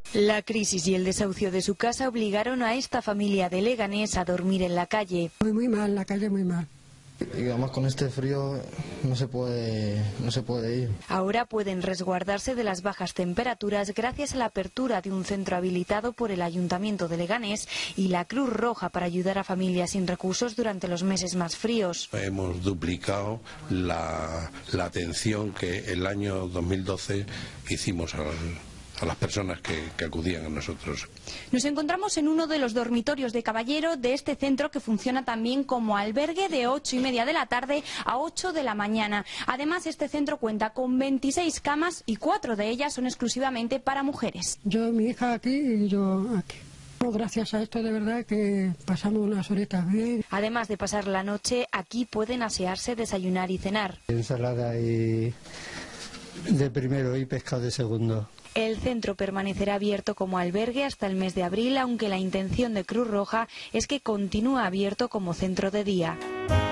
La crisis y el desahucio de su casa obligaron a esta familia de Leganés a dormir en la calle. Muy mal, la calle muy mal. Y además con este frío no se puede ir. Ahora pueden resguardarse de las bajas temperaturas gracias a la apertura de un centro habilitado por el Ayuntamiento de Leganés y la Cruz Roja para ayudar a familias sin recursos durante los meses más fríos. Hemos duplicado la atención que el año 2012 hicimos a las personas que acudían a nosotros. Nos encontramos en uno de los dormitorios de Caballero de este centro, que funciona también como albergue de 8:30 de la tarde a 8 de la mañana. Además, este centro cuenta con 26 camas y 4 de ellas son exclusivamente para mujeres. Yo, mi hija aquí y yo aquí. Gracias a esto de verdad que pasamos unas horitas bien. Además de pasar la noche, aquí pueden asearse, desayunar y cenar. Ensalada y de primero y pescado de segundo. El centro permanecerá abierto como albergue hasta el mes de abril, aunque la intención de Cruz Roja es que continúe abierto como centro de día.